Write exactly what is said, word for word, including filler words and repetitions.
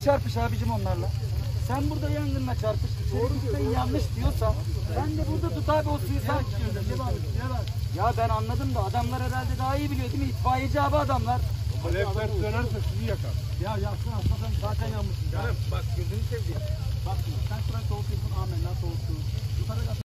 Çarpış abicim onlarla. Sen burada yangınla çarpış. İçeri yanlış diyorsa ben de burada tut abi o suyu sakin. Ya ben anladım da adamlar herhalde daha iyi biliyor değil mi? İtfaiyeci abi adamlar. Alevler dönerse sizi yakar. Ya yaksın aslında zaten yanmışsın. Canım bak gözünü seveyim. Bak sen şurayı soğutuyorsun amenna soğutsun. Yukarı